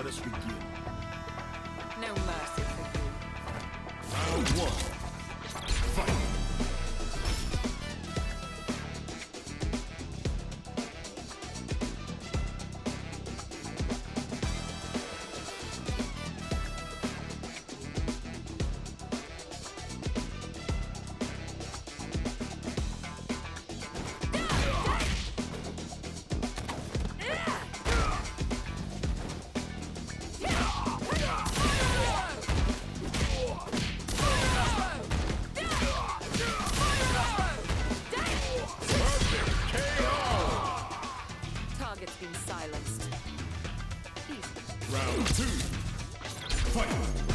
Let us begin. No mercy for you. Round one. Fight! Target's been silenced. Easy. Round two. Fight!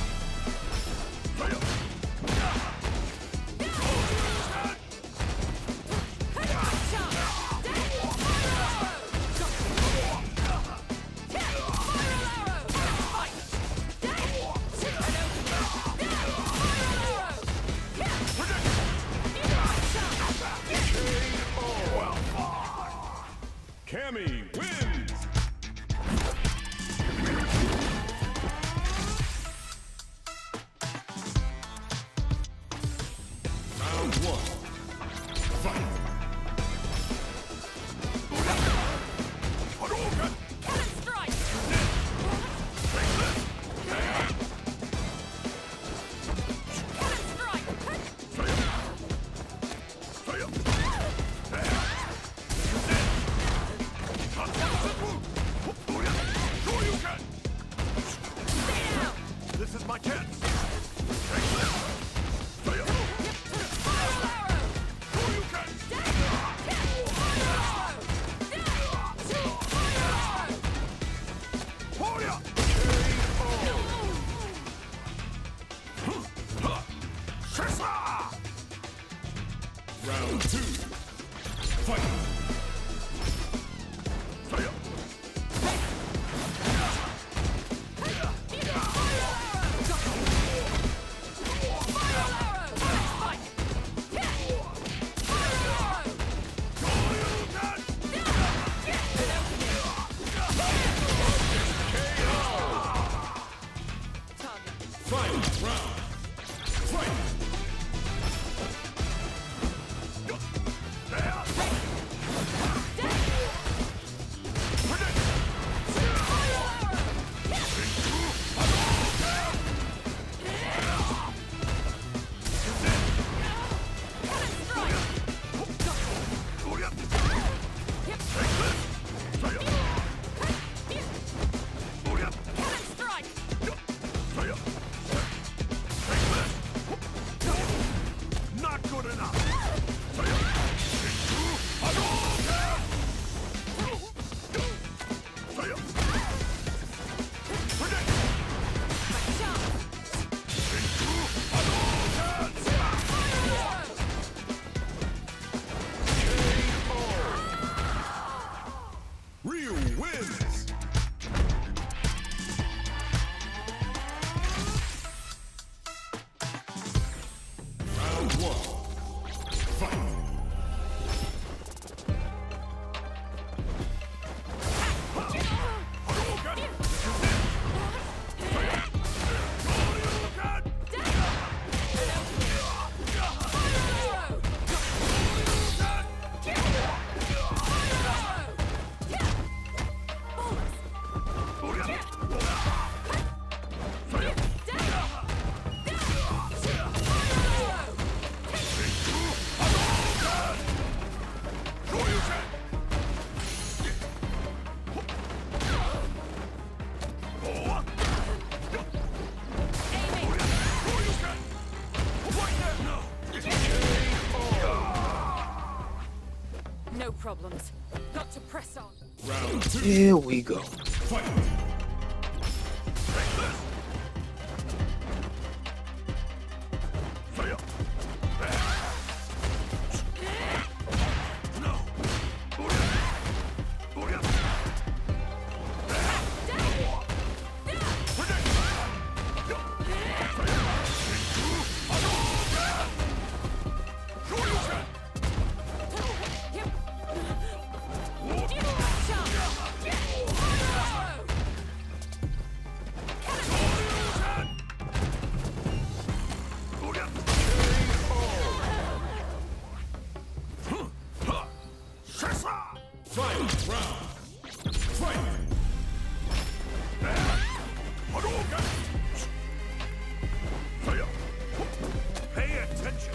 Cammy wins! Round one. Fight! Hadouken! Cannon strike! Cannon strike! This is my chance! Round two. Fight! Final round. Fight! Not good enough! Ryu wins! Round one. Fight! No problems. Got to press on. Round two. Here we go. Fight! Final round. Fight! Hadouken! Fire! Pay attention!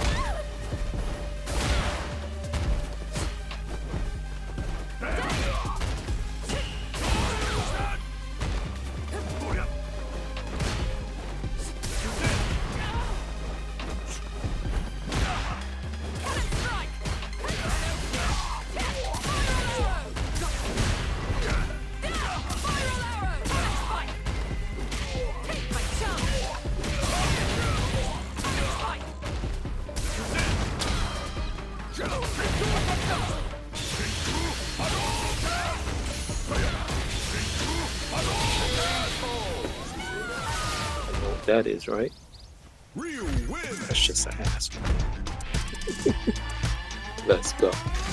That is right. Ryu wins! That's just an ass. Let's go.